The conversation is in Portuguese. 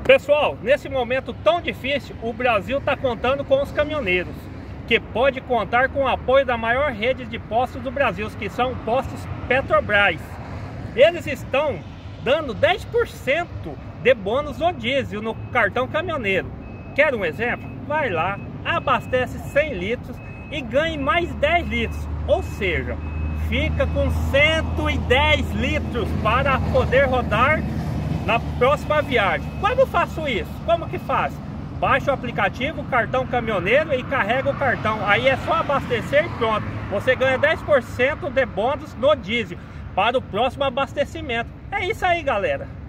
Pessoal, nesse momento tão difícil, o Brasil está contando com os caminhoneiros, que pode contar com o apoio da maior rede de postos do Brasil, que são postos Petrobras. Eles estão dando 10% de bônus no diesel, no cartão caminhoneiro. Quer um exemplo? Vai lá, abastece 100 litros e ganhe mais 10 litros, ou seja, fica com 110 litros para poder rodar na próxima viagem. Como faço isso? Como que faz? Baixa o aplicativo Cartão Caminhoneiro e carrega o cartão. Aí é só abastecer e pronto. Você ganha 10% de bônus no diesel para o próximo abastecimento. É isso aí, galera.